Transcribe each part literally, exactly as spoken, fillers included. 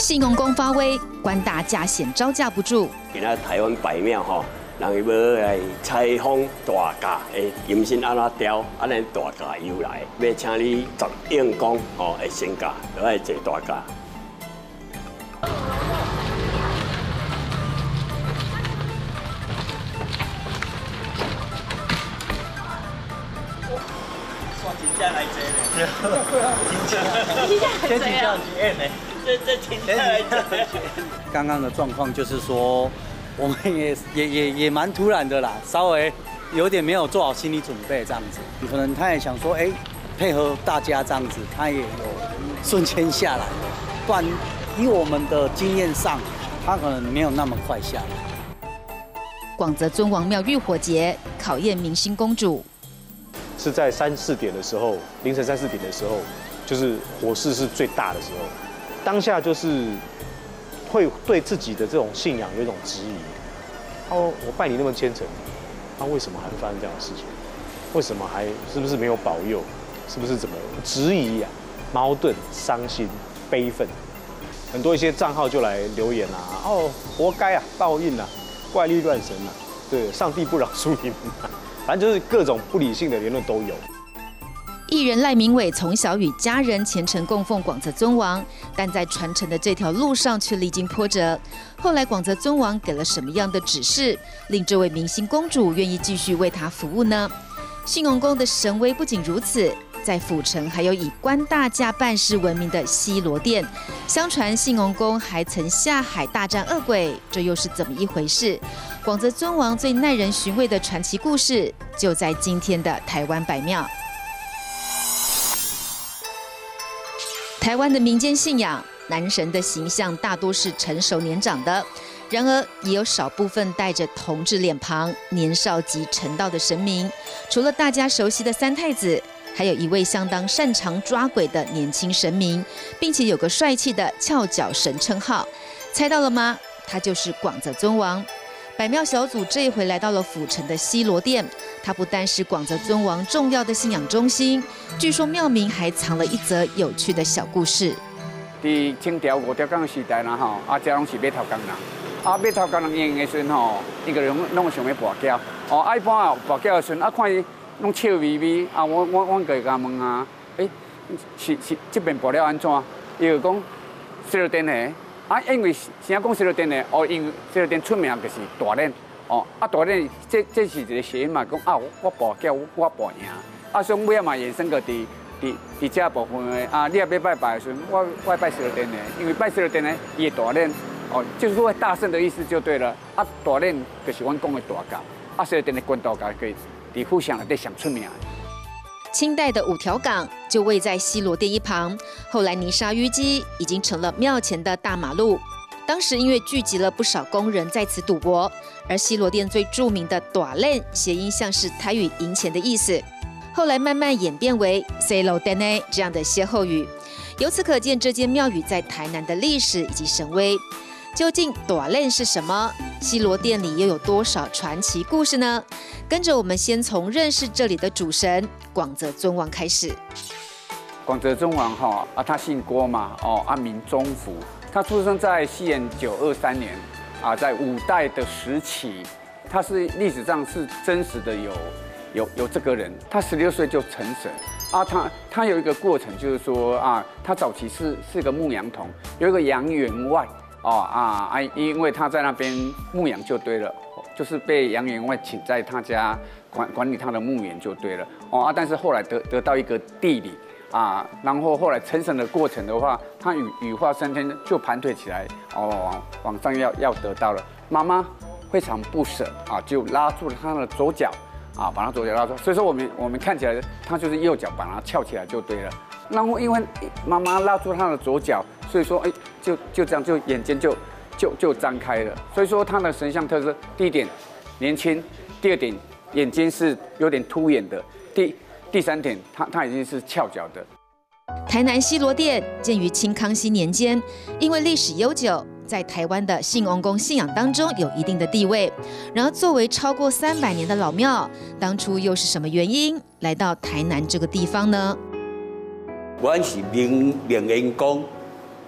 信用宫发威，官大价显招架不住。 今仔台湾百庙吼，人要来采访大驾的金身安怎雕，安尼大驾由来，要请你十应宫吼的身价，就爱坐大驾。 真正来坐咧，真正，真真正是演的，这这真正来坐。 刚刚的状况就是说，我们也也也也蛮突然的啦，稍微有点没有做好心理准备这样子。可能他也想说，哎，配合大家这样子，他也有瞬间下来了，不然以我们的经验上，他可能没有那么快下来。 广泽尊王庙浴火节考验明星公主。 是在三四点的时候，凌晨三四点的时候，就是火势是最大的时候，当下就是会对自己的这种信仰有一种质疑。哦，我拜你那么虔诚，那、啊、为什么还会发生这样的事情？为什么还是不是没有保佑？是不是怎么质疑呀、啊？矛盾、伤心、悲愤，很多一些账号就来留言啊，哦，活该啊，报应啊，怪力乱神啊，对，上帝不饶恕你们、啊。 反正就是各种不理性的言论都有。 艺人赖明伟从小与家人虔诚供奉广泽尊王，但在传承的这条路上却历经波折。后来广泽尊王给了什么样的指示，令这位明星公主愿意继续为他服务呢？信用宫的神威不仅如此，在府城还有以官大驾办事闻名的西罗殿。相传信用宫还曾下海大战恶鬼，这又是怎么一回事？ 广泽尊王最耐人寻味的传奇故事，就在今天的台湾百庙。台湾的民间信仰，男神的形象大多是成熟年长的，然而也有少部分带着同志脸庞、年少即成道的神明。除了大家熟悉的三太子，还有一位相当擅长抓鬼的年轻神明，并且有个帅气的翘脚神称号。猜到了吗？他就是广泽尊王。 百庙小组这一回来到了府城的西罗殿，它不但是广泽尊王重要的信仰中心，据说庙名还藏了一则有趣的小故事。 伫清朝五条港时代啦吼，啊，这拢是码头工人，啊，码头工人用的时阵吼，一个人拢想要跋筊，哦，啊，一般啊跋筊的时阵，啊，看伊拢笑眯眯，啊，我我我个甲问啊，诶、欸，是是这边跋了安怎？伊就讲西罗殿的。 啊，因为啥讲西罗殿呢？哦，因为西罗殿出名就是大练，哦，啊大练这这是一个谐音嘛，讲啊我跋筊我跋赢，啊所以尾仔嘛衍生个伫伫伫这部分的啊，你也要拜拜的时候，我我拜西罗殿的，因为拜西罗殿呢，伊的大练，哦，就是说大圣的意思就对了，啊大练就是阮讲的大教，啊西罗殿的官大教可以伫府城内底上出名。 清代的五条港就位在西罗殿一旁，后来泥沙淤积，已经成了庙前的大马路。当时因为聚集了不少工人在此赌博，而西罗殿最著名的“大练”谐音像是台语赢钱的意思，后来慢慢演变为“西罗殿呢”这样的歇后语。由此可见，这间庙宇在台南的历史以及神威。究竟“大练”是什么？西罗殿里又有多少传奇故事呢？跟着我们先从认识这里的主神广泽尊王开始。 广泽尊王哈啊，他姓郭嘛，哦，啊名宗福。他出生在西元九二三年，啊，在五代的时期，他是历史上是真实的有有有这个人。他十六岁就成神啊，他他有一个过程，就是说啊，他早期是是个牧羊童，有一个杨员外。 哦啊啊！因为他在那边牧羊就对了，就是被杨员外请在他家管管理他的牧园就对了。哦啊，但是后来得得到一个地理啊，然后后来成神的过程的话，他羽羽化升天就盘腿起来，哦往往上要要得到了。妈妈非常不舍啊，就拉住了他的左脚啊，把他左脚拉住。所以说我们我们看起来他就是右脚把他翘起来就对了。然后因为妈妈拉住他的左脚。 所以说，哎，就就这样，就眼睛就就就张开了。所以说，他的神像特色，第一点年轻，第二点眼睛是有点凸眼的，第第三点，他他已经是翘脚的。 台南西罗殿建于清康熙年间，因为历史悠久，在台湾的信翁公信仰当中有一定的地位。然而，作为超过三百年的老庙，当初又是什么原因来到台南这个地方呢？ 我是明明元宫。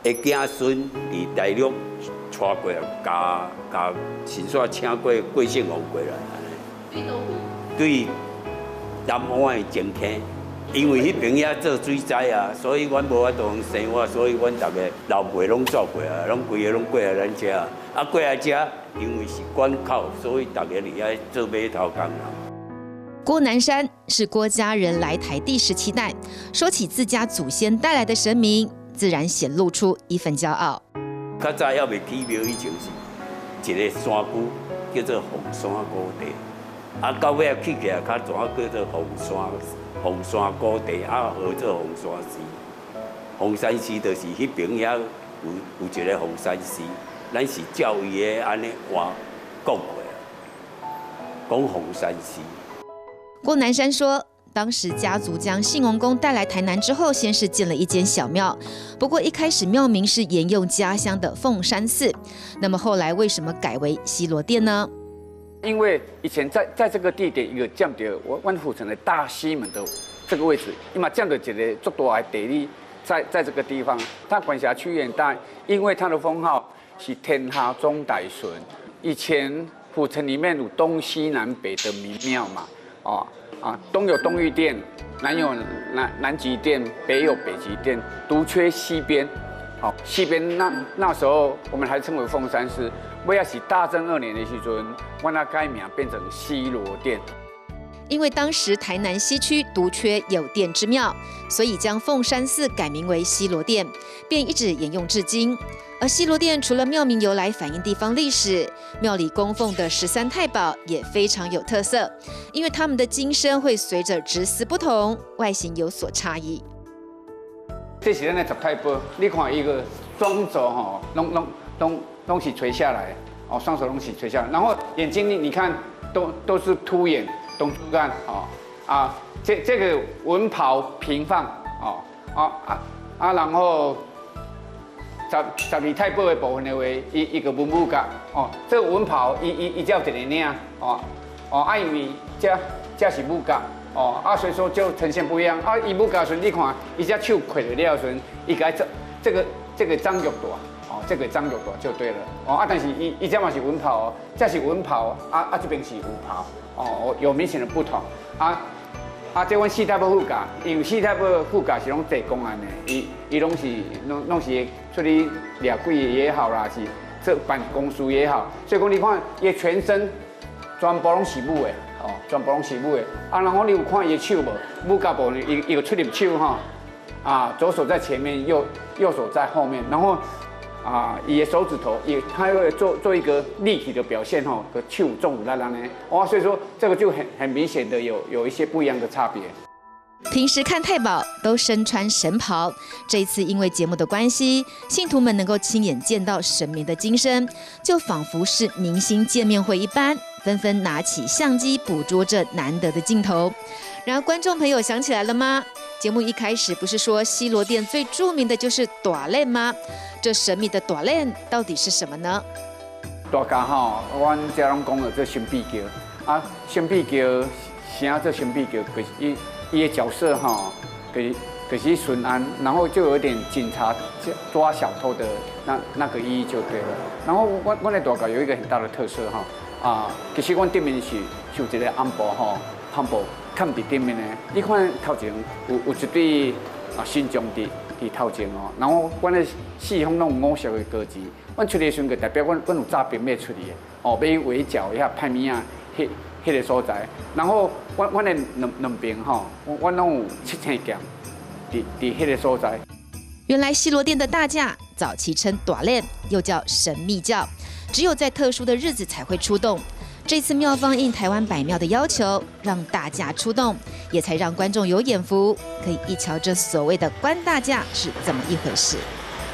的子孙伫大陆带过来，甲甲神煞请过贵姓王过来，对倒对南湾的前溪。因为迄边遐做水灾啊，所以阮无法度生活，所以阮逐个老辈拢走过来，拢规个拢过来咱遮。啊，过来遮，因为是关口，所以逐个伫遐做码头工人。 郭南山是郭家人来台第十七代，说起自家祖先带来的神明，自然显露出一份骄傲。 较早还未起庙以前是一个山谷，叫做凤山高地。啊，到尾啊起起来较全叫做凤山。凤山高地啊，号做凤山寺。凤山寺就是迄边遐有有一个凤山寺，咱是照伊的安尼话讲过啊，讲凤山寺。 郭南山说，当时家族将信王公带来台南之后，先是建了一间小庙，不过一开始庙名是沿用家乡的凤山寺。那么后来为什么改为西螺殿呢？ 因为以前在在这个地点一个占到我万府城的大西门的这个位置，因为占到一个足大的地理，在在这个地方，它管辖区域大，因为它的封号是天下中大顺。以前府城里面有东西南北的民庙嘛，哦啊，东有东御殿，南有南南极殿，北有北极殿，独缺西边。好，西边那那时候我们还称为凤山寺。尾仔是大正二年的时阵，我那改名变成西螺殿。 因为当时台南西区独缺有殿之庙，所以将凤山寺改名为西螺殿，便一直沿用至今。而西螺殿除了庙名由来反映地方历史，庙里供奉的十三太保也非常有特色，因为他们的金身会随着职司不同，外形有所差异。 这是咱的十太保，你看一个双手吼，拢拢拢。东西垂下来，哦，双手东西垂下来，然后眼睛你你看都都是凸眼，东珠干，哦啊，这这个文袍平放，哦啊啊啊，然后十十二太保的部分的话，一一个文武甲，哦，这个文袍一一一叫一个领，哦哦，啊因为这这是武甲，哦啊，所以说就呈现不一样，啊，伊武甲时你看，伊只手揢着了时，伊该这这个这个张玉大。哦，这个张玉大就对了。哦啊，但是伊伊这嘛是文袍哦，这是文袍啊啊，这边是武袍哦，有明显的不同啊啊，这阮四太保副驾，因为四太保副驾是拢坐公安的，伊伊拢是拢拢是出去掠鬼也好啦，是这办公事也好，所以讲你看伊全身全部拢是武的哦，全部拢是武的啊，然后你有看伊手无？武甲部伊伊个出入手哈啊，左手在前面，右右手在后面，然后。啊，伊的手指头也，它会做做一个立体的表现哈，个手重拉拉呢，哦，所以说这个就很很明显的有有一些不一样的差别。 平时看太保都身穿神袍，这一次因为节目的关系，信徒们能够亲眼见到神明的金身，就仿佛是明星见面会一般，纷纷拿起相机捕捉这难得的镜头。然而，观众朋友想起来了吗？节目一开始不是说西螺殿最著名的就是大链吗？这神秘的大链到底是什么呢？ 大家吼，阮遮拢讲了这神秘桥啊，神秘桥啥这神秘桥，就是伊伊的角色吼，就是就是顺安，然后就有点警察抓小偷的那那个意义就对了。然后我我的大桥有一个很大的特色哈啊，其实阮对面是是有一个暗部吼，暗部。看伫顶面呢，你看头前有有一对啊神像伫伫头前哦，然后阮的四方拢有五色的歌词，阮出来时阵就代表阮阮有诈骗要出去的，哦，要围剿一下派米啊，迄迄个所在，然后阮阮的两两边吼，阮拢有七星剑伫伫迄个所在。 原来西螺殿的大驾早期称大链，又叫神秘教，只有在特殊的日子才会出动。这次庙方应台湾百庙的要求，让大驾出动，也才让观众有眼福，可以一瞧这所谓的关大驾是怎么一回事。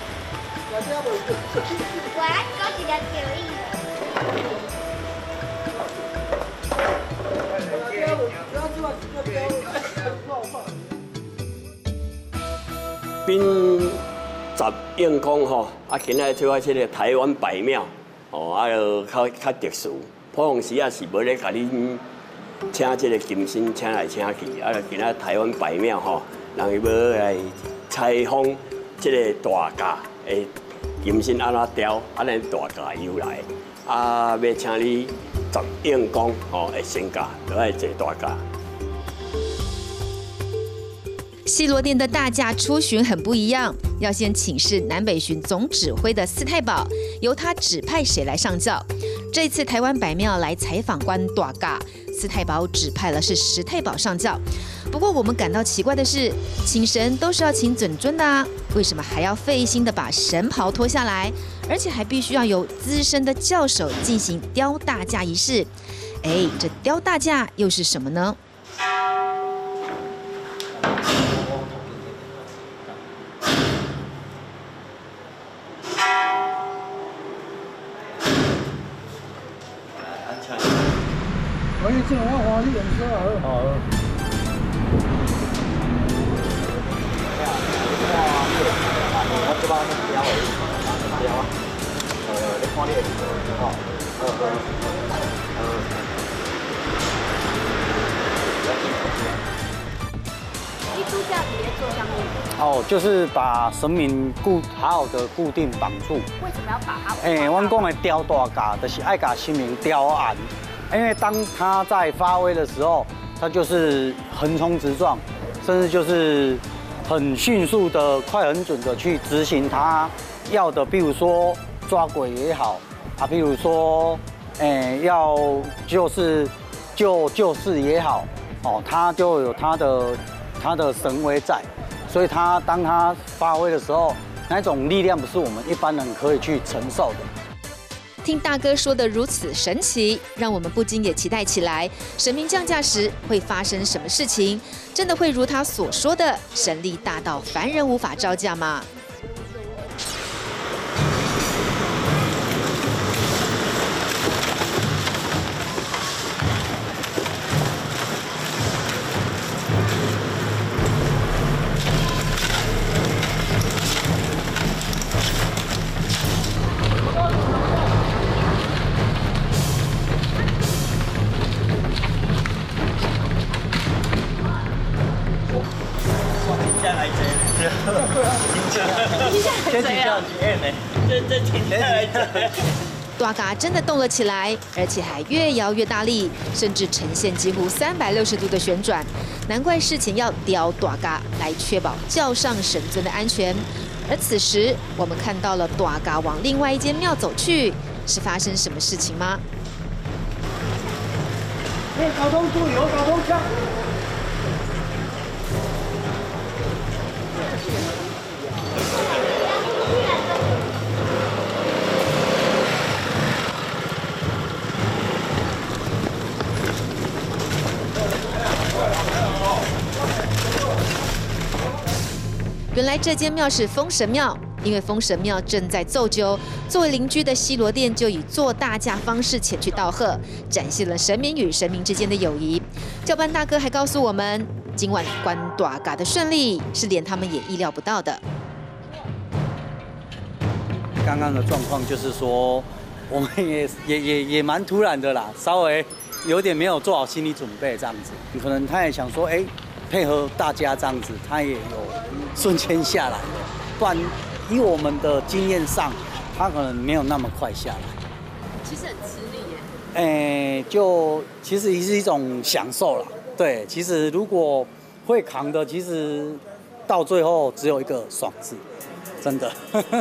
并十应公吼，啊，今仔做啊，这个台湾百庙，哦，啊，就较较特殊。普通时啊是无咧甲恁请这个金身请来请去，啊，今仔台湾百庙吼，人伊要来采访这个大驾， 诶，金身安怎雕，安尼大家由来。啊，要请你十应公吼的身价，就爱坐大驾。 西螺店的大驾出巡很不一样，要先请示南北巡总指挥的司太保，由他指派谁来上轿。这次台湾百庙来采访关大驾，司太保指派了是石太保上轿。不过我们感到奇怪的是，请神都是要请准尊的啊，为什么还要费心的把神袍脱下来，而且还必须要由资深的轿手进行雕大驾仪式？哎，这雕大驾又是什么呢？ 我一进来花你颜色好。好。我这帮雕的，雕啊，呃，你看你的哦，呃呃呃。 你度假你在做什么？ 哦，就是把神明固好好的固定绑住。 为什么要把它？ 哎，我讲的雕大架，就是爱把神明雕暗。因为当他在发威的时候，他就是横冲直撞，甚至就是很迅速的、快很准的去执行他要的，比如说抓鬼也好啊，比如说，哎，要就是救救世也好，哦，他就有他的他的神威在，所以他当他发威的时候，那种力量不是我们一般人可以去承受的。 听大哥说的如此神奇，让我们不禁也期待起来。神明降驾时会发生什么事情？真的会如他所说的神力大到凡人无法招架吗？ 这挺像几案呢？这这停下来大嘎真的动了起来，而且还越摇越大力，甚至呈现几乎三百六十度的旋转。难怪事前要雕大嘎来确保轿上神尊的安全。而此时，我们看到了大嘎往另外一间庙走去，是发生什么事情吗？ 哎，交通注意哦，交通枪。 原来这间庙是封神庙，因为封神庙正在奏灸，作为邻居的西螺店就以坐大驾方式前去道贺，展现了神明与神明之间的友谊。教班大哥还告诉我们，今晚关大嘎的顺利是连他们也意料不到的。 刚刚的状况就是说，我们也也也也蛮突然的啦，稍微有点没有做好心理准备这样子。可能他也想说，哎，配合大家这样子，他也有瞬间下来了，不然以我们的经验上，他可能没有那么快下来。 其实很吃力耶。 哎，就其实也是一种享受啦。对，其实如果会扛的，其实到最后只有一个爽字，真的。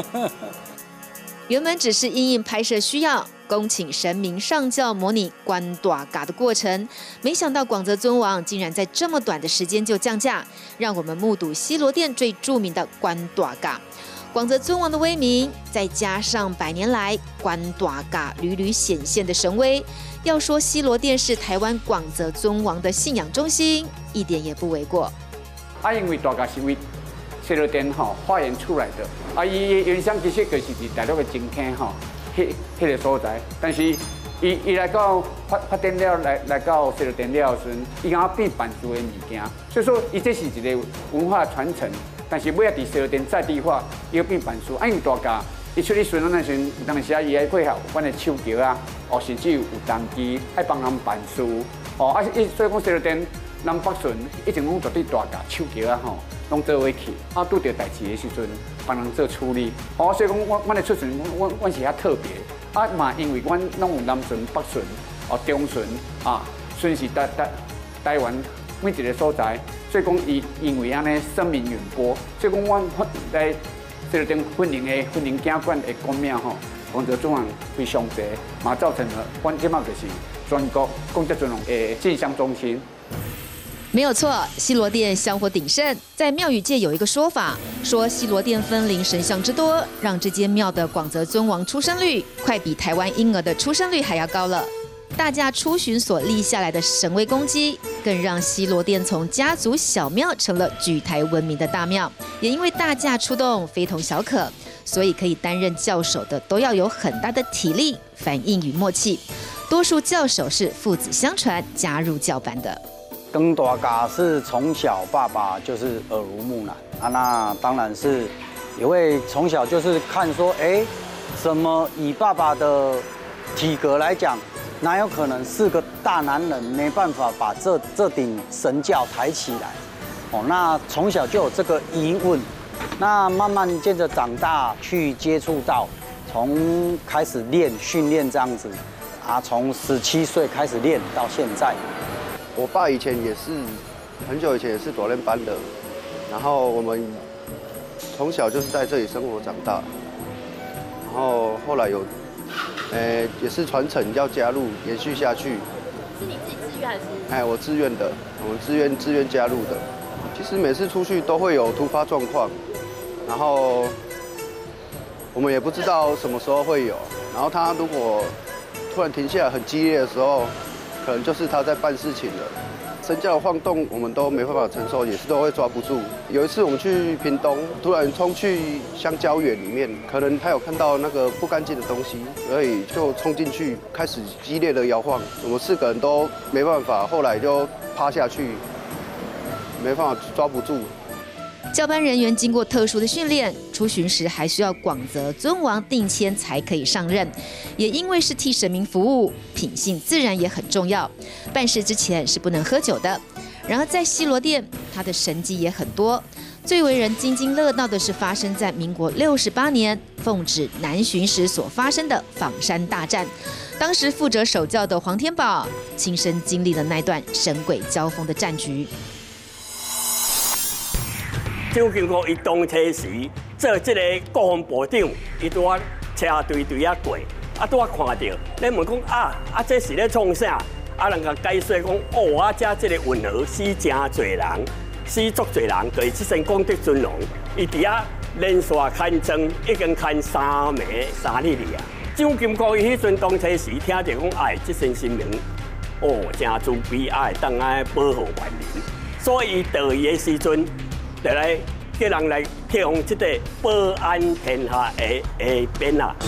原本只是因应拍摄需要，恭请神明上轿模拟关大嘎的过程，没想到广泽尊王竟然在这么短的时间就降驾，让我们目睹西螺店最著名的关大嘎。广泽尊王的威名，再加上百年来关大嘎屡屡显现的神威，要说西螺店是台湾广泽尊王的信仰中心，一点也不为过。 啊，因为大嘎是为西螺店吼发源出来的，啊，伊原乡其实就是伫大陆的前坑吼，迄迄个所在，但是伊伊来到发发展了来来到西螺店了时，伊敢变版主的物件，所以说伊这是一个文化传承。但是尾仔伫西螺店在地化，伊要变版主，啊，因为大家伊出去巡逻那时，当时啊伊爱配合阮的手桥啊，哦，甚至有有当机爱帮人办事，哦，啊，伊所以讲西螺店南北船以前拢绝对大架手桥啊吼，拢做伙去，啊拄着代志的时阵，帮人做处理。哦，所以讲，阮阮的出船，阮阮是遐特别。啊嘛，因为阮拢有南船、北船、哦中船啊，顺是台台台湾每一个所在，所以讲伊因为安尼声名远播，所以讲阮在这个顶婚姻的婚姻景观的公庙吼，广泽中行非常济，嘛造成了阮即马就是全国公家尊荣的进香中心。 没有错，西罗殿香火鼎盛。在庙宇界有一个说法，说西罗殿分灵神像之多，让这间庙的广泽尊王出生率快比台湾婴儿的出生率还要高了。大驾出巡所立下来的神威功绩，更让西罗殿从家族小庙成了举台闻名的大庙。也因为大驾出动非同小可，所以可以担任教首的都要有很大的体力、反应与默契。多数教首是父子相传加入教班的。 登大家是从小爸爸就是耳濡目染啊，那当然是也会从小就是看说，哎，怎么以爸爸的体格来讲，哪有可能是个大男人没办法把这这顶神教抬起来？哦，那从小就有这个疑问，那慢慢渐着长大去接触到，从开始练训练这样子，啊，从十七岁开始练到现在。 我爸以前也是很久以前也是短练班的，然后我们从小就是在这里生活长大，然后后来有，呃，也是传承要加入延续下去。 是你自己自愿还是？ 哎，我自愿的，我们自愿自愿加入的。其实每次出去都会有突发状况，然后我们也不知道什么时候会有，然后他如果突然停下来很激烈的时候。可能就是他在办事情了，神教的晃动我们都没办法承受，也是都会抓不住。有一次我们去屏东，突然冲去香蕉园里面，可能他有看到那个不干净的东西，所以就冲进去，开始激烈的摇晃。我们四个人都没办法，后来就趴下去，没办法抓不住。 教班人员经过特殊的训练，出巡时还需要广泽尊王定签才可以上任。也因为是替神明服务，品性自然也很重要。办事之前是不能喝酒的。然而在西罗殿，他的神迹也很多。最为人津津乐道的是发生在民国六十八年奉旨南巡时所发生的枋山大战。当时负责守教的黄天宝亲身经历了那段神鬼交锋的战局。 蒋经国伊当车时做这个国防部长，伊拄啊车队队啊过，啊拄啊看到，咱问讲啊啊这是咧创啥？啊人甲解说讲，哦啊遮这个运河死真侪人，死足侪人，就是即身功德尊龙，伊伫遐连续看证，已经看三暝三日啊。蒋经国伊迄阵当车时听着讲，哎，即身新闻，哦真慈悲，爱当爱保护万民，所以到伊的时阵。就来叫人来提供这个保安天下的的鞭啊！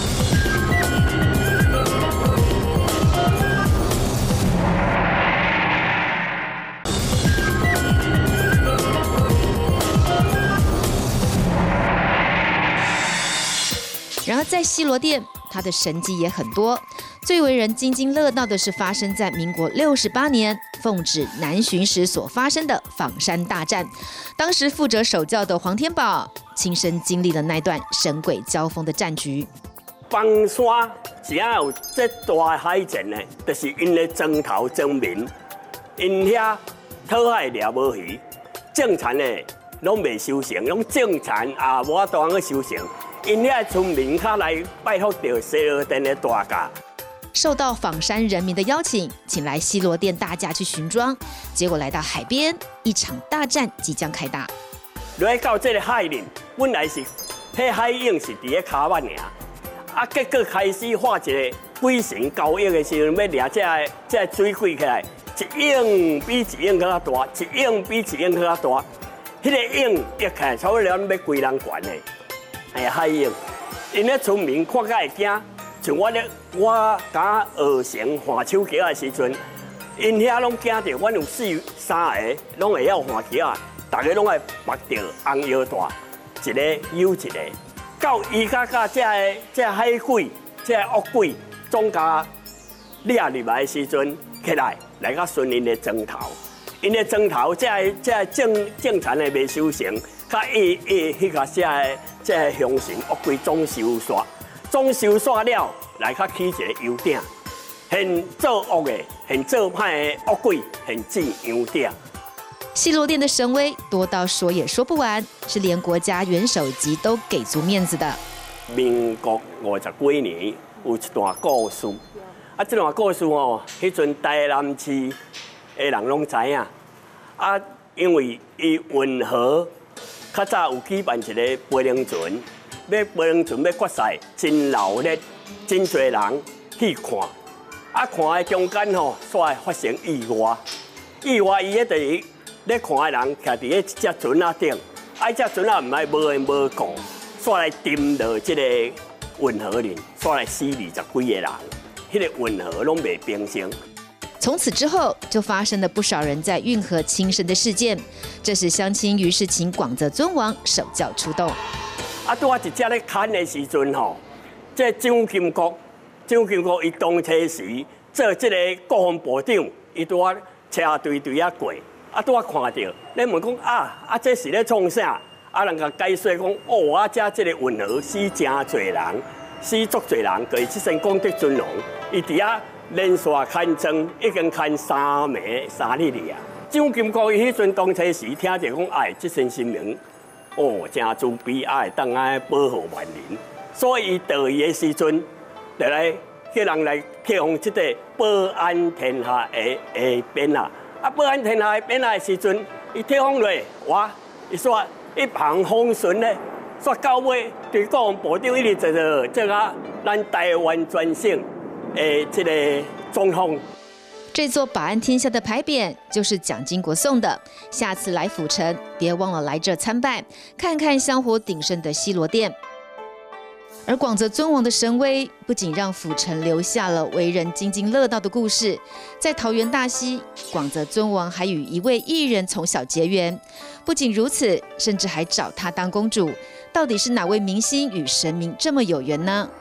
然而在西罗殿，他的神迹也很多。最为人津津乐道的是发生在民国六十八年奉旨南巡时所发生的枋山大战。当时负责守教的黄天宝亲身经历了那段神鬼交锋的战局。 枋山只要有这大海战呢，就是因的征头征民，因遐讨海掠无鱼，正常的拢未修成，拢正常也无法度去修成。因遐村民较来拜访到西罗殿的大驾。 受到枋山人民的邀请，请来西罗殿大驾去巡庄，结果来到海边，一场大战即将开打。 来到这个海面，本来是迄海影是伫咧骹板尔，啊，结果开始画一个鬼神交易的时候，要掠这个这个水鬼起来，一影比一影较大，一影比一影较大，迄、那个影一起来差不多要规人悬的，哎呀海影，因咧村民看甲会惊。像我咧，我甲学成换手桥的时阵，因遐拢惊着，阮有四三个拢会晓换桥啊，大家拢会绑着红腰带，一个有一个。到伊甲甲这个这个海鬼、这个恶鬼总甲掠入来的时阵，起来来甲顺因的征头， 因的砖头，这这正正常的未收成，甲伊伊迄个这这香神乌龟总收煞，总收煞了来较起一个油鼎，现做乌的，现做歹的乌龟，现制油鼎。 西螺店的神威多到说也说不完，是连国家元首级都给足面子的。 民国五十几年有一段故事，啊，这段故事哦，迄阵台南市的人拢知影。啊，因为伊运河较早有举办一个飞龙船，要飞龙船要决赛，真闹热，真侪人去看。啊，看的中间吼，煞发生意外。意外伊迄就是咧看的人徛伫迄一只船仔顶，啊，一只船仔唔爱无缘无故。煞来沉到这个运河里，煞来死二十几个人，迄、那个运河拢未平静。 从此之后，就发生了不少人在运河轻生的事件。这时，乡亲于是请广泽尊王手教出动。 啊，拄啊一只咧砍的时阵吼，这蒋经国，蒋经国伊当车时做这个国防部长，伊拄啊车队队啊过，啊拄啊看到，咧问讲啊啊，这是咧创啥？啊，人甲解说讲，哦，啊，遮即个运河死真侪人，死足侪人，就是即身功德尊龙，伊伫遐连续砍庄，已经砍三暝三日哩啊。蒋经国伊迄阵当初时听着讲，哎，即身新名，哦，真慈悲，爱当爱保护万人，所以伊到伊的时阵，就来叫人来启用即个保安天下的的鞭啊。啊，保安天下的鞭啊的时阵，伊启用落，哇，伊说。一帆风顺呢，说到尾，对国防部长一直做做这个咱台湾全省的这个总统。 这座保安天下的牌匾就是蒋经国送的。下次来府城，别忘了来这参拜，看看香火鼎盛的西螺殿。而广泽尊王的神威，不仅让府城留下了为人津津乐道的故事，在桃园大溪，广泽尊王还与一位艺人从小结缘。不仅如此，甚至还找他当公主。到底是哪位明星与神明这么有缘呢？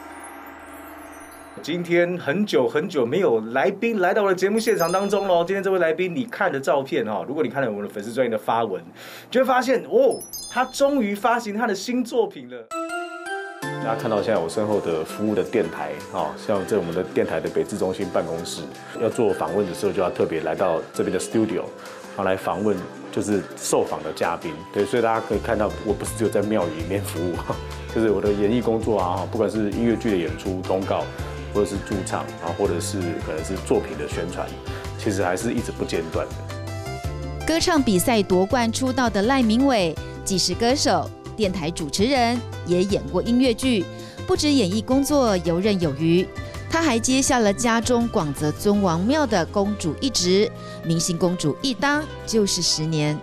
今天很久很久没有来宾来到我的节目现场当中喽。今天这位来宾，你看的照片哈，如果你看了我们的粉丝专页的发文，就会发现哦，他终于发行他的新作品了。大家看到现在我身后的服务的电台，哈，像在我们的电台的北制中心办公室，要做访问的时候，就要特别来到这边的 studio， 然后来访问就是受访的嘉宾。对，所以大家可以看到，我不是只有在庙宇里面服务，就是我的演艺工作啊，不管是音乐剧的演出、通告，或者是驻唱啊，或者是可能是作品的宣传，其实还是一直不间断的。 歌唱比赛夺冠出道的赖明伟，既是歌手、电台主持人，也演过音乐剧，不止演艺工作游刃有余，他还接下了家中广泽尊王庙的公主一职，明星公主一当就是十年。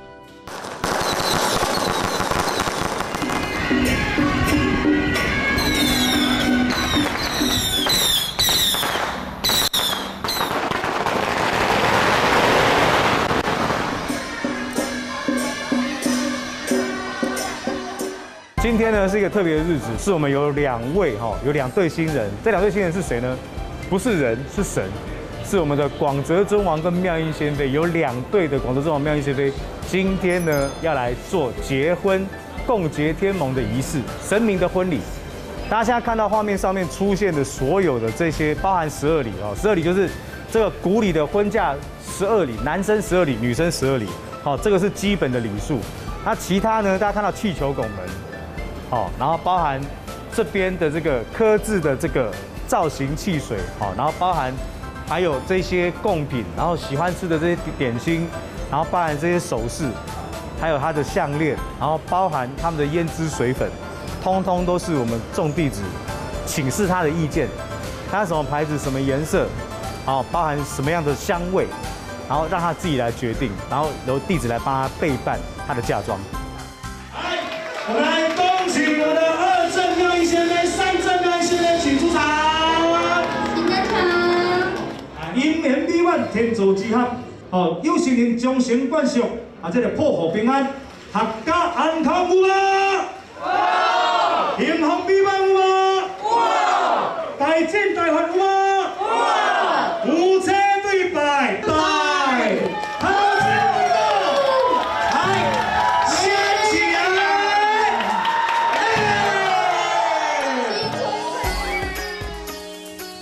今天呢是一个特别的日子，是我们有两位哈，有两对新人。这两对新人是谁呢？不是人，是神，是我们的广泽尊王跟妙音仙妃。有两对的广泽尊王、妙音仙妃，今天呢要来做结婚、共结天盟的仪式，神明的婚礼。大家现在看到画面上面出现的所有的这些，包含十二礼哦，十二礼就是这个古礼的婚嫁十二礼，男生十二礼，女生十二礼。好，这个是基本的礼数。那其他呢，大家看到气球拱门。好，然后包含这边的这个刻字的这个造型汽水，好，然后包含还有这些贡品，然后喜欢吃的这些点心，然后包含这些首饰，还有它的项链，然后包含他们的胭脂水粉，通通都是我们众弟子请示他的意见，他什么牌子、什么颜色，然后包含什么样的香味，然后让他自己来决定，然后由弟子来帮他备办他的嫁妆。 来，我们来恭喜我的二正妙音仙妃、三正妙音仙妃，请出场。请登场。啊，姻缘美满，天作之合。哦，有心人终成眷属，啊，这个破祸平安，阖家安康有无？哇！幸福美满有无？哇！大进大发有无？哇！夫妻对拜拜，好。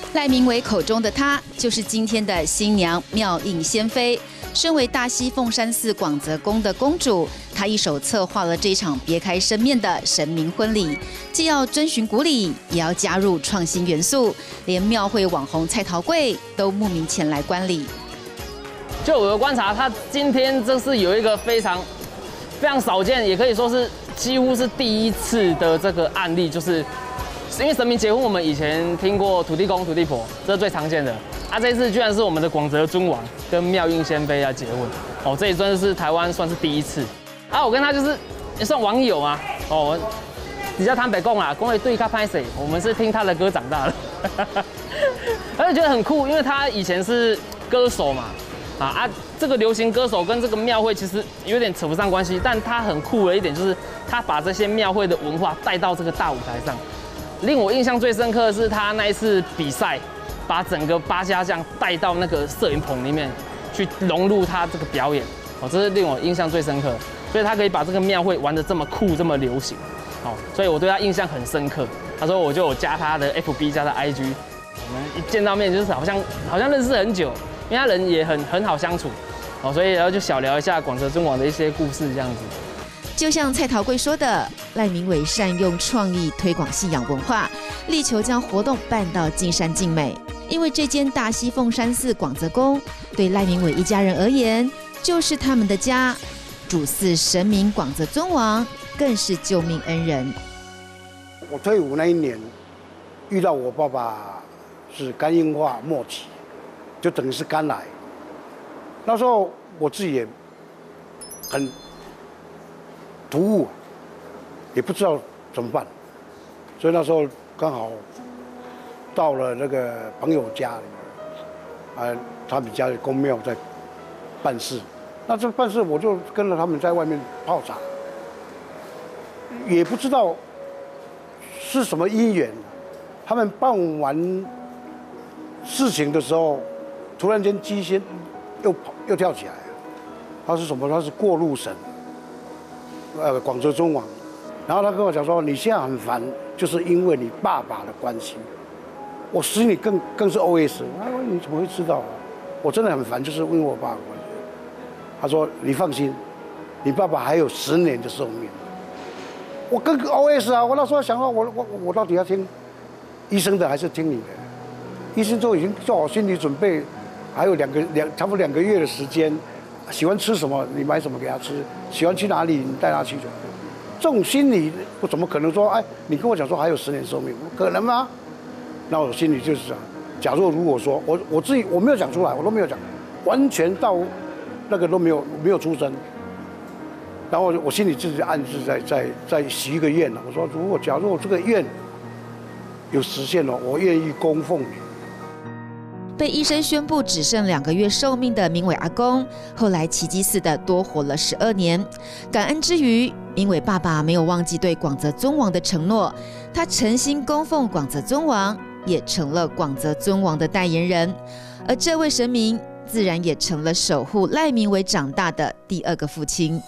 赖明伟口中的她，就是今天的新娘妙应仙妃。身为大溪凤山寺广泽宫的公主，她一手策划了这场别开生面的神明婚礼，既要遵循古礼，也要加入创新元素，连庙会网红蔡桃贵都慕名前来观礼。 就我的观察，她今天这是有一个非常非常少见，也可以说是几乎是第一次的这个案例，就是因为神明结婚，我们以前听过土地公、土地婆，这是最常见的。啊，这一次居然是我们的广泽尊王跟妙应仙妃要结婚，哦，这也算是台湾算是第一次。啊，我跟他就是也算网友啊，哦，比较坦白讲啦，讲了对他拍谁，我们是听他的歌长大的，而且觉得很酷，因为他以前是歌手嘛，啊啊，这个流行歌手跟这个庙会其实有点扯不上关系，但他很酷的一点就是他把这些庙会的文化带到这个大舞台上。令我印象最深刻的是他那一次比赛。把整个八家将带到那个摄影棚里面去融入他这个表演，哦，这是令我印象最深刻。所以他可以把这个庙会玩得这么酷、这么流行，哦，所以我对他印象很深刻。他说我就有加他的 F B 加他 I G， 我们一见到面就是好像好像认识很久，因为他人也很很好相处，哦，所以然后就小聊一下广泽尊王的一些故事这样子。 就像蔡桃贵说的，赖明伟善用创意推广信仰文化，力求将活动办到尽善尽美。因为这间大溪凤山寺广泽宫对赖明伟一家人而言就是他们的家，主祀神明广泽尊王更是救命恩人。 我退伍那一年遇到我爸爸是肝硬化末期，就等于是肝癌。那时候我自己也很突兀，也不知道怎么办，所以那时候刚好到了那个朋友家里面，啊，他们家的公庙在办事，那这办事我就跟着他们在外面泡茶，也不知道是什么因缘，他们办完事情的时候，突然间鸡先又跑又跳起来，他是什么？他是过路神，呃，广泽尊王。然后他跟我讲说，你现在很烦，就是因为你爸爸的关系。我心里更更是 O S， 他说你怎么会知道？我真的很烦，就是因为我爸爸的关系。他说你放心，你爸爸还有十年的寿命。我更 O S 啊！我那时候想到我我我到底要听医生的还是听你的？医生都已经做好心理准备，还有两个两差不多两个月的时间，喜欢吃什么你买什么给他吃，喜欢去哪里你带他去。这种心理我怎么可能说哎？你跟我讲说还有十年寿命，可能吗？那我心里就是想，假如如果说我我自己我没有讲出来，我都没有讲，完全到那个都没有没有出声。然后我心里自己暗自在在在许一个愿了，我说如果假如我这个愿有实现了，我愿意供奉你。 被医生宣布只剩两个月寿命的明伟阿公，后来奇迹似的多活了十二年。感恩之余，明伟爸爸没有忘记对广泽尊王的承诺，他诚心供奉广泽尊王，也成了广泽尊王的代言人。而这位神明自然也成了守护赖明伟长大的第二个父亲。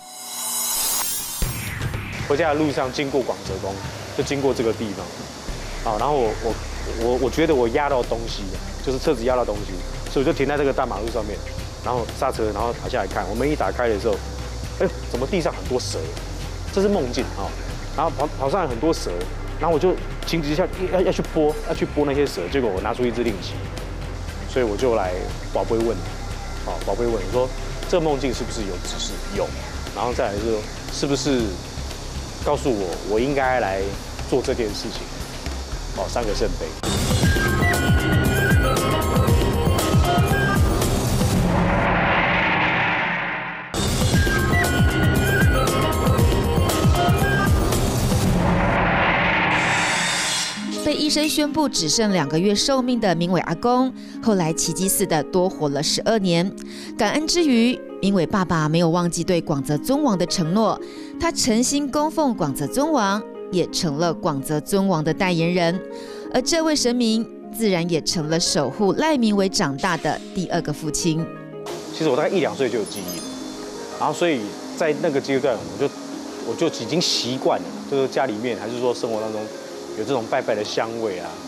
回家的路上经过广泽宫，就经过这个地方，好，然后我我我我觉得我压到东西了，就是车子压到东西，所以我就停在这个大马路上面，然后刹车，然后跑下来看，我门一打开的时候，哎，怎么地上很多蛇？这是梦境啊，然后跑跑上来很多蛇，然后我就情急之下要要去拨，要去拨那些蛇，结果我拿出一支令旗，所以我就来宝贝问，好，宝贝问我说这个梦境是不是有指示？有，然后再来说是不是？告诉我，我应该来做这件事情。哦，三个圣杯。 被医生宣布只剩两个月寿命的明伟阿公，后来奇迹似的多活了十二年。感恩之余，明伟爸爸没有忘记对广泽尊王的承诺，他诚心供奉广泽尊王，也成了广泽尊王的代言人。而这位神明自然也成了守护赖明伟长大的第二个父亲。 其实我大概一两岁就有记忆了，然后所以在那个阶段，我就我就已经习惯了，就是家里面还是说生活当中有这种拜拜的香味啊，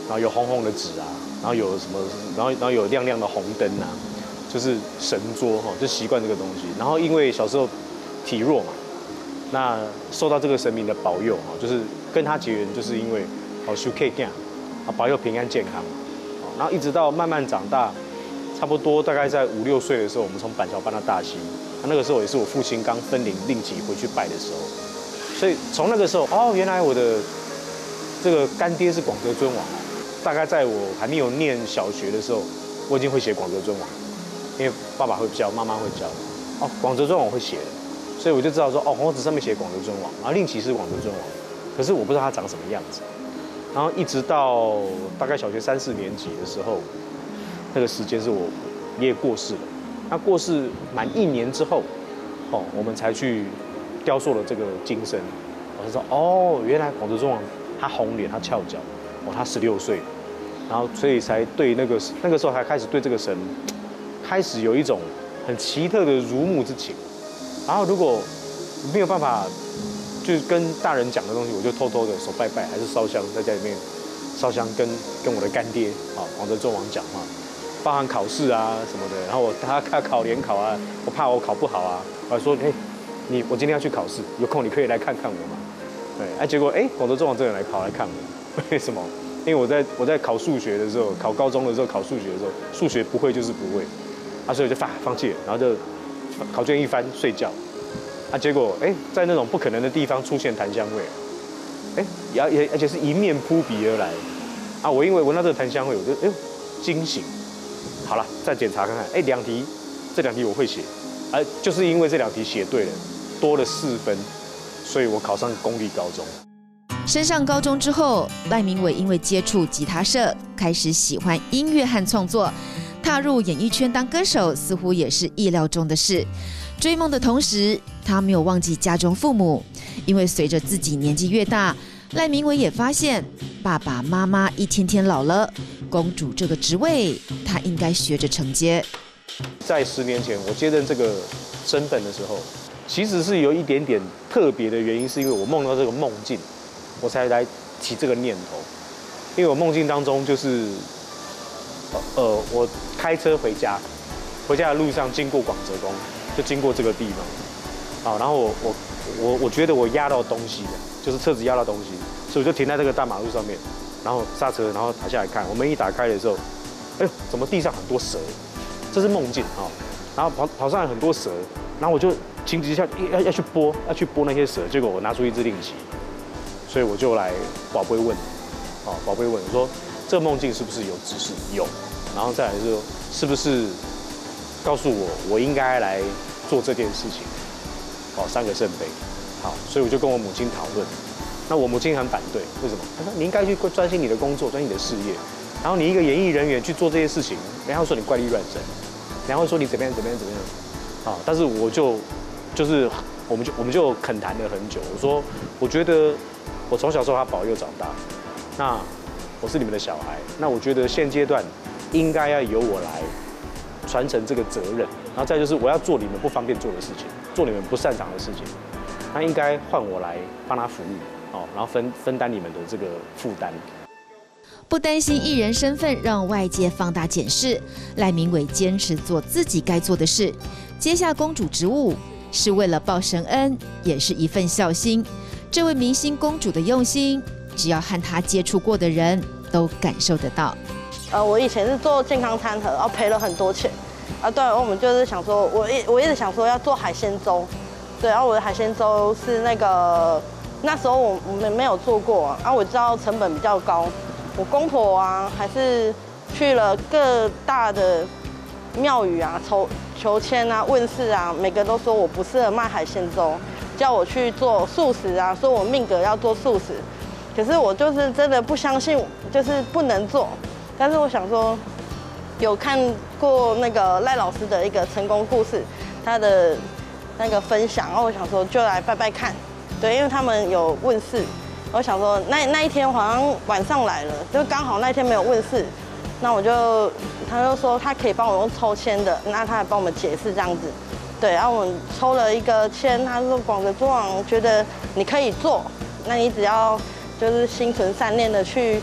然后有红红的纸啊，然后有什么，然后然后有亮亮的红灯啊，就是神桌哈，就习惯这个东西。然后因为小时候体弱嘛，那受到这个神明的保佑哈，就是跟他结缘，就是因为哦修 K 干啊，保佑平安健康。然后一直到慢慢长大，差不多大概在五六岁的时候，我们从板桥搬到大溪，那个时候也是我父亲刚分灵令己回去拜的时候，所以从那个时候，哦，原来我的这个干爹是广泽尊王啊。大概在我还没有念小学的时候，我已经会写广泽尊王，因为爸爸会教，妈妈会教。哦，广泽尊王我会写的，所以我就知道说，哦，红纸上面写广泽尊王，然后令旗是广泽尊王，可是我不知道他长什么样子。然后一直到大概小学三四年级的时候，那个时间是我爷爷过世了。那过世满一年之后，哦，我们才去雕塑了这个金身。我就说，哦，原来广泽尊王他红脸，他翘脚，哦，他十六岁，然后所以才对那个那个时候才开始对这个神开始有一种很奇特的如沐之情。然后如果没有办法，就是跟大人讲的东西，我就偷偷的手拜拜，还是烧香，在家里面烧香跟跟我的干爹啊广泽尊王讲话，包含考试啊什么的。然后我他他考联考啊，我怕我考不好啊，我说哎，你我今天要去考试，有空你可以来看看我嘛。对，哎、啊，结果哎广泽尊王真的来跑来看我，为什么？因为我在我在考数学的时候，考高中的时候考数学的时候，数学不会就是不会，啊，所以我就放放弃了，然后就考卷一翻睡觉。啊，结果哎，在那种不可能的地方出现檀香味，哎，也也而且是迎面扑鼻而来，啊，我因为闻到这个檀香味，我就哎呦惊醒，好了，再检查看看，哎，两题，这两题我会写，哎、啊，就是因为这两题写对了，多了四分，所以我考上公立高中。 升上高中之后，赖明伟因为接触吉他社，开始喜欢音乐和创作，踏入演艺圈当歌手，似乎也是意料中的事。追梦的同时，他没有忘记家中父母，因为随着自己年纪越大，赖明伟也发现爸爸妈妈一天天老了，公主这个职位他应该学着承接。 在十年前我接任这个身份的时候，其实是有一点点特别的原因，是因为我梦到这个梦境，我才来起这个念头。因为我梦境当中就是，呃，我开车回家，回家的路上经过广泽宫。就经过这个地方，啊，然后我我我我觉得我压到东西了，就是车子压到东西，所以我就停在这个大马路上面，然后刹车，然后爬下来看，我门一打开的时候，哎呦，怎么地上很多蛇？这是梦境啊，然后跑跑上来很多蛇，然后我就情急之下要要去拨，要去拨那些蛇，结果我拿出一支令旗，所以我就来宝贝问，啊，宝贝问我说这梦境是不是有指示？有，然后再来是说是不是？告诉我，我应该来做这件事情，哦，三个圣杯，好，所以我就跟我母亲讨论。那我母亲很反对，为什么？她说你应该去专心你的工作，专心你的事业。然后你一个演艺人员去做这些事情，然后说你怪力乱神，然后说你怎么样怎么样怎么样，好，但是我就就是我们就我们就恳谈了很久。我说，我觉得我从小受他保佑长大，那我是你们的小孩，那我觉得现阶段应该要由我来。传承这个责任，然后再就是我要做你们不方便做的事情，做你们不擅长的事情，那应该换我来帮他服务，哦，然后分分担你们的这个负担。 不担心艺人身份让外界放大检视，赖明伟坚持做自己该做的事，接下公主职务是为了报神恩，也是一份孝心。这位明星公主的用心，只要和她接触过的人都感受得到。 呃，我以前是做健康餐盒，然后赔了很多钱。啊，对，我们就是想说，我一我一直想说要做海鲜粥，对，然后我的海鲜粥是那个那时候我我们没有做过，啊，我知道成本比较高，我公婆啊还是去了各大的庙宇啊，求求签啊、问事啊，每个都说我不适合卖海鲜粥，叫我去做素食啊，说我命格要做素食，可是我就是真的不相信，就是不能做。但是我想说，有看过那个赖老师的一个成功故事，他的那个分享，然后我想说就来拜拜看，对，因为他们有问事，我想说那那一天好像晚上来了，就刚好那一天没有问事，那我就他就说他可以帮我用抽签的，那他还帮我们解释这样子，对，然后我们抽了一个签，他说广泽尊王觉得你可以做，那你只要就是心存善念的去。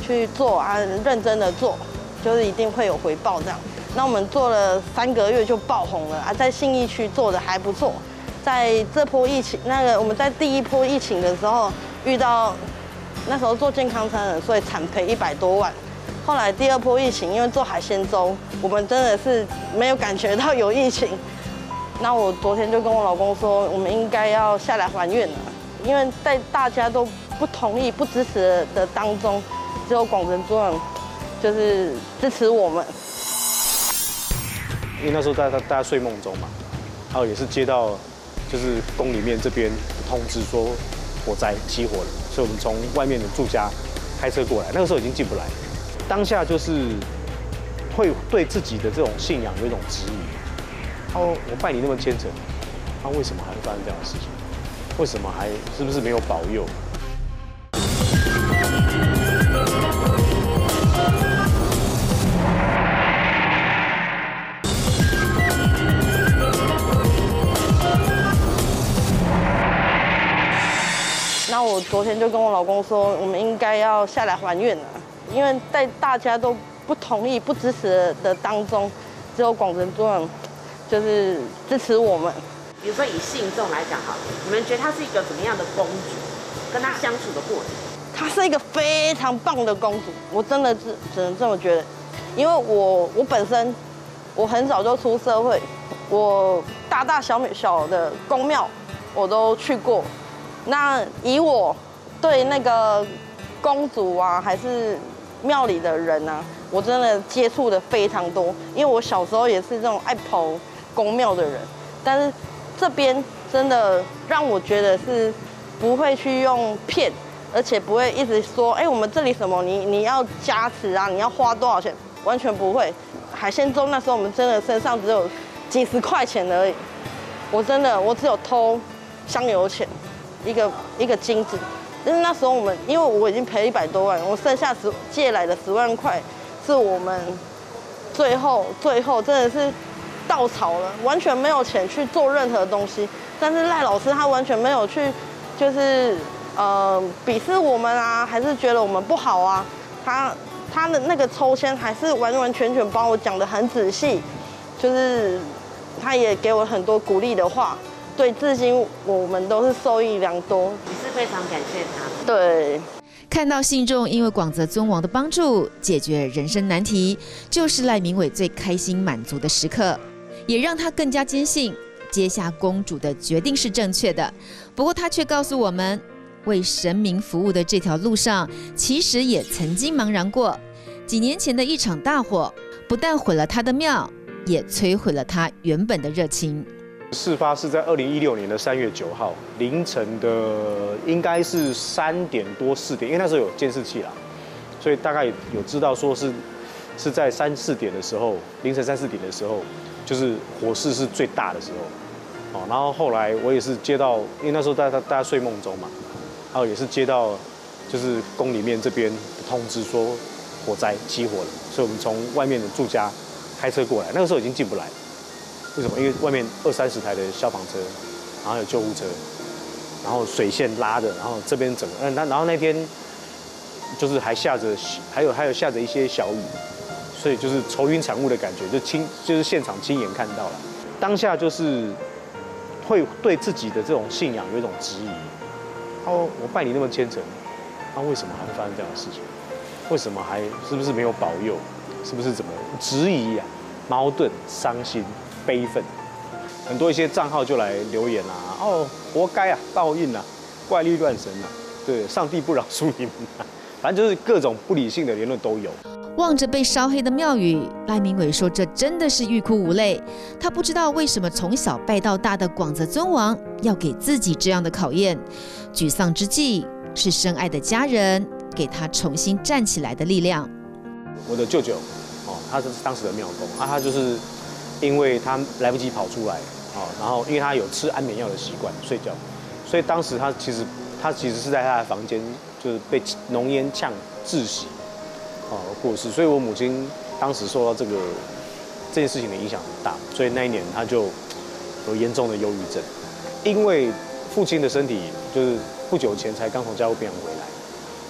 去做啊，认真的做，就是一定会有回报这样。那我们做了三个月就爆红了啊，在信义区做的还不错。在这波疫情，那个我们在第一波疫情的时候遇到，那时候做健康餐人，所以惨赔一百多万。后来第二波疫情，因为做海鲜粥，我们真的是没有感觉到有疫情。那我昨天就跟我老公说，我们应该要下来还愿了，因为在大家都不同意、不支持的当中，只有广成主任就是支持我们。 因为那时候大家大家睡梦中嘛，还有也是接到就是宫里面这边通知说火灾起火了，所以我们从外面的住家开车过来，那个时候已经进不来，当下就是会对自己的这种信仰有一种质疑。哦，我拜你那么虔诚，那、啊、为什么还会发生这样的事情？为什么还是不是没有保佑？ 那我昨天就跟我老公说，我们应该要下来还愿了，因为在大家都不同意、不支持的当中，只有广成主任就是支持我们。 比如说以信众来讲好了，你们觉得她是一个怎么样的公主？跟她相处的过程？ 她是一个非常棒的公主，我真的只只能这么觉得，因为我我本身我很早就出社会，我大大小小的宫庙我都去过。那以我对那个公主啊，还是庙里的人啊，我真的接触的非常多，因为我小时候也是这种爱跑宫庙的人。但是这边真的让我觉得是不会去用骗，而且不会一直说，哎、欸，我们这里什么你你要加持啊，你要花多少钱，完全不会。海鲜粥那时候我们真的身上只有几十块钱而已，我真的我只有偷香油钱。一个一个金子，但是那时候我们因为我已经赔一百多万，我剩下十借来的十万块，是我们最后最后真的是稻草了，完全没有钱去做任何东西。但是赖老师他完全没有去，就是呃鄙视我们啊，还是觉得我们不好啊，他他的那个抽签还是完完全全帮我讲得很仔细，就是他也给我很多鼓励的话。对，至今我们都是受益良多。 你是非常感谢他。 对， 看到信众因为广泽尊王的帮助解决人生难题，就是赖明伟最开心满足的时刻，也让他更加坚信接下公主的决定是正确的。不过他却告诉我们，为神明服务的这条路上，其实也曾经茫然过。几年前的一场大火，不但毁了他的庙，也摧毁了他原本的热情。 事发是在二零一六年的三月九号凌晨的，应该是三点多四点，因为那时候有监视器啦，所以大概有知道说是是在三四点的时候，凌晨三四点的时候，就是火势是最大的时候。哦，然后后来我也是接到，因为那时候大家大家睡梦中嘛，然后也是接到就是宫里面这边的通知说火灾起火了，所以我们从外面的住家开车过来，那个时候已经进不来。为什么？因为外面二三十台的消防车，然后有救护车，然后水线拉的，然后这边整个，嗯，那然后那天就是还下着，还有还有下着一些小雨，所以就是愁云惨雾的感觉，就亲就是现场亲眼看到了。当下就是会对自己的这种信仰有一种质疑。哦，我拜你那么虔诚，那、啊、为什么还会发生这样的事情？为什么还是不是没有保佑？是不是怎么质疑啊？矛盾、伤心。悲愤，很多一些账号就来留言啊，哦，活该啊，报应啊，怪力乱神啊，对，上帝不饶恕你们啊，反正就是各种不理性的言论都有。 望着被烧黑的庙宇，赖明伟说：“这真的是欲哭无泪。他不知道为什么从小拜到大的广泽尊王要给自己这样的考验。沮丧之际，是深爱的家人给他重新站起来的力量。” 我的舅舅，哦，他是当时的庙公啊，他就是。因为他来不及跑出来，啊，然后因为他有吃安眠药的习惯，睡觉，所以当时他其实他其实是在他的房间，就是被浓烟呛窒息，哦过世。所以我母亲当时受到这个这件事情的影响很大，所以那一年他就有严重的忧郁症。因为父亲的身体就是不久前才刚从加护病房回来，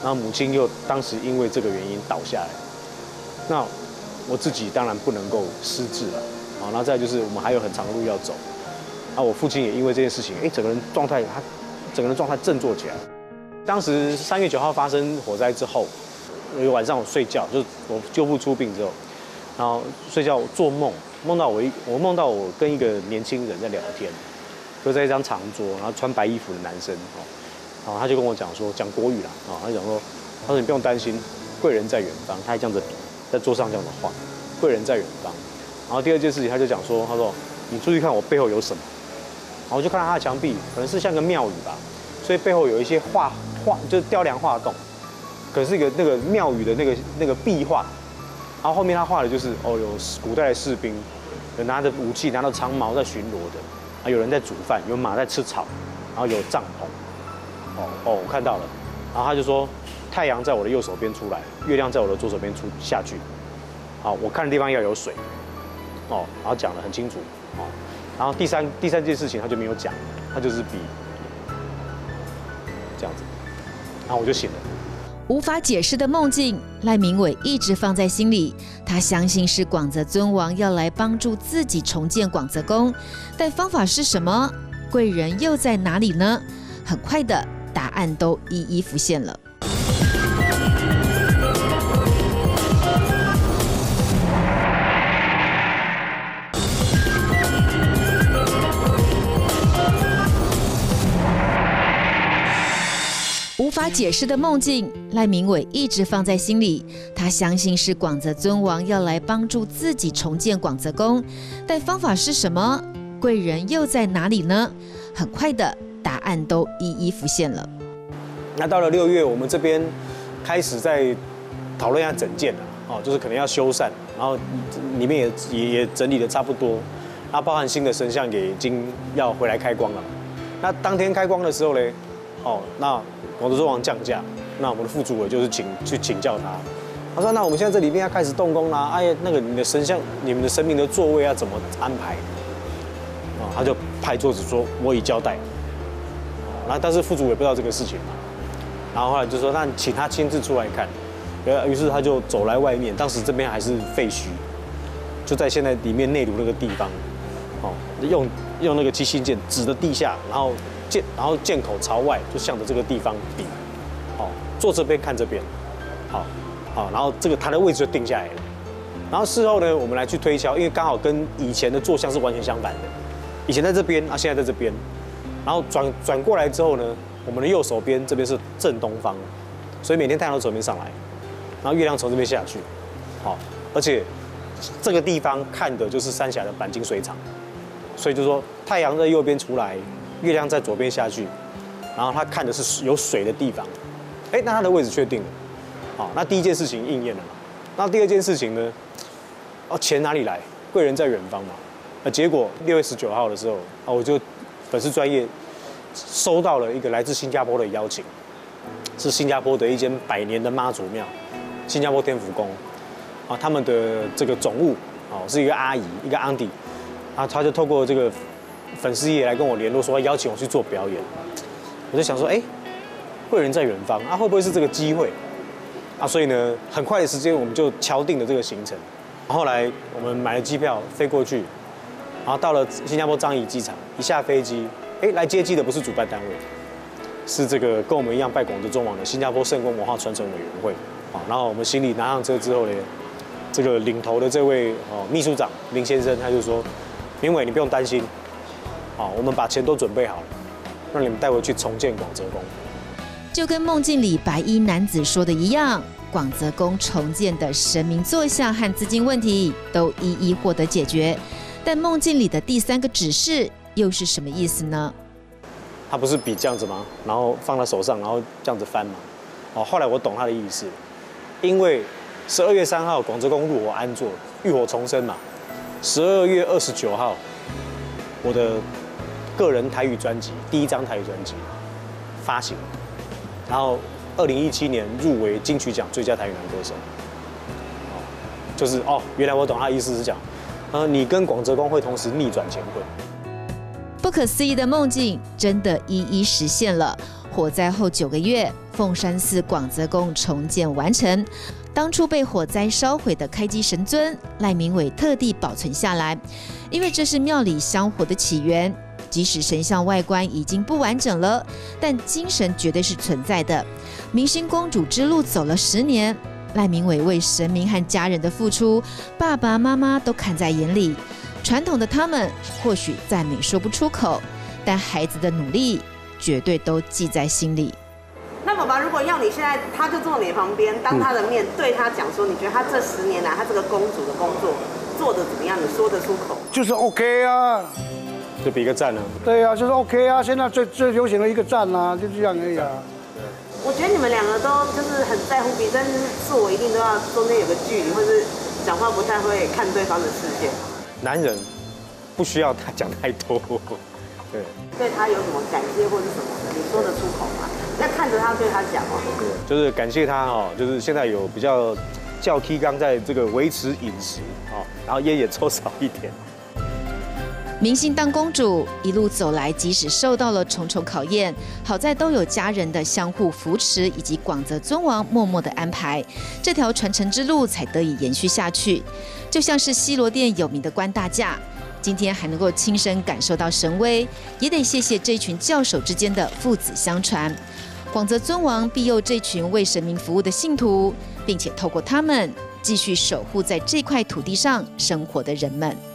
然后母亲又当时因为这个原因倒下来，那我自己当然不能够失智了，啊，然后再来就是我们还有很长的路要走，啊，我父亲也因为这件事情，哎，整个人状态他整个人状态振作起来。当时三月九号发生火灾之后，有一个晚上我睡觉，就是我救护出殡之后，然后睡觉做梦，梦到我一我梦到我跟一个年轻人在聊天，就在一张长桌，然后穿白衣服的男生哦，然后他就跟我讲说讲国语啦，啊，他讲说，他说你不用担心，贵人在远方，他还这样子比在桌上这样的画，贵人在远方。然后第二件事情他就讲说，他说你注意看我背后有什么，然后我就看到他的墙壁，可能是像个庙宇吧，所以背后有一些画画就是雕梁画栋。可能是一个那个庙宇的那个那个壁画，然后后面他画的就是哦有古代的士兵，有拿着武器拿着长矛在巡逻的，啊有人在煮饭，有马在吃草，然后有帐篷，哦哦我看到了，然后他就说太阳在我的右手边出来，月亮在我的左手边出下去，好我看的地方要有水，哦然后讲得很清楚，哦然后第三第三件事情他就没有讲，他就是比这样子，然后我就醒了。 无法解释的梦境，赖明伟一直放在心里。他相信是广泽尊王要来帮助自己重建广泽宫，但方法是什么？贵人又在哪里呢？很快的，答案都一一浮现了。无法解释的梦境，赖明伟一直放在心里。他相信是广泽尊王要来帮助自己重建广泽宫，但方法是什么？贵人又在哪里呢？很快的，答案都一一浮现了。 那到了六月，我们这边开始在讨论一下整件了，哦，就是可能要修缮，然后里面也也也整理的差不多，那包含新的神像也已经要回来开光了。那当天开光的时候呢，哦，那广泽尊王降价，那我们的副主委就是请去请教他，他说：“那我们现在这里面要开始动工啦，哎，那个你的神像、你们的神明的座位要怎么安排？”啊，他就拍桌子说：“我已交代。”然后但是副主委不知道这个事情嘛，然后后来就说：“那请他亲自出来看。”于是他就走来外面，当时这边还是废墟，就在现在里面内炉那个地方，哦，用用那个七星剑指着地下，然后。剑，然后剑口朝外，就向着这个地方比，好，坐这边看这边，好，好，然后这个它的位置就定下来了。然后事后呢，我们来去推敲，因为刚好跟以前的坐向是完全相反的，以前在这边，啊，现在在这边，然后转转过来之后呢，我们的右手边这边是正东方，所以每天太阳都从这边上来，然后月亮从这边下去，好，而且这个地方看的就是三峡的板金水厂，所以就说太阳在右边出来。月亮在左边下去，然后他看的是有水的地方，哎，那他的位置确定了，好，那第一件事情应验了嘛。那第二件事情呢？哦，钱哪里来？贵人在远方嘛。呃，结果六月十九号的时候，啊，我就粉丝专业收到了一个来自新加坡的邀请，是新加坡的一间百年的妈祖庙，新加坡天福宫，啊，他们的这个总务，哦，是一个阿姨，一个 auntie， 啊，他就透过这个。粉丝也来跟我联络，说要邀请我去做表演，我就想说，哎，贵人在远方啊，会不会是这个机会啊？所以呢，很快的时间我们就敲定了这个行程。后来我们买了机票飞过去，然后到了新加坡樟宜机场，一下飞机，哎，来接机的不是主办单位，是这个跟我们一样拜广泽尊王的新加坡圣宫文化传承委员会。啊，然后我们行李拿上车之后呢，这个领头的这位哦秘书长林先生他就说，明伟你不用担心。好，我们把钱都准备好了，让你们带回去重建广泽宫。 就跟梦境里白衣男子说的一样，广泽宫重建的神明坐像和资金问题都一一获得解决。但梦境里的第三个指示又是什么意思呢？ 他不是比这样子吗？然后放在手上，然后这样子翻嘛。哦，后来我懂他的意思，因为十二月三号广泽宫入火安坐，浴火重生嘛。十二月二十九号，我的个人台语专辑第一张台语专辑发行，然后二零一七年入围金曲奖最佳台语男歌手。哦，就是哦，原来我懂他的意思是讲，呃，你跟广泽宫会同时逆转乾坤。 不可思议的梦境真的一一实现了。火灾后九个月， 凤山寺广泽宫重建完成。当初被火灾烧毁的开基神尊，赖明伟特地保存下来，因为这是庙里香火的起源。即使神像外观已经不完整了，但精神绝对是存在的。明星公主之路走了十年，赖明伟为神明和家人的付出，爸爸妈妈都看在眼里。传统的他们或许赞美说不出口，但孩子的努力绝对都记在心里。 那爸爸，如果要你现在，他就坐你旁边，当他的面对他讲说，你觉得他这十年来他这个公主的工作做得怎么样？你说得出口？ 就是 OK 啊， 就比一个赞啊。 对啊，就是 OK 啊，现在最最流行的一个赞啊，就这样而已啊。 我觉得你们两个都就是很在乎彼此，但是做我一定都要中间有个距离，或是讲话不太会看对方的视线。 男人不需要他讲太多，对。 对他有什么感谢或是什么的，你说得出口吗？要看着他对他讲哦。 就是感谢他哦，就是现在有比较较 K 刚在这个维持饮食哦，然后烟也抽少一点。 明星当公主一路走来，即使受到了重重考验，好在都有家人的相互扶持，以及广泽尊王默默的安排，这条传承之路才得以延续下去。就像是西罗殿有名的关大驾，今天还能够亲身感受到神威，也得谢谢这群教手之间的父子相传。广泽尊王庇佑这群为神明服务的信徒，并且透过他们继续守护在这块土地上生活的人们。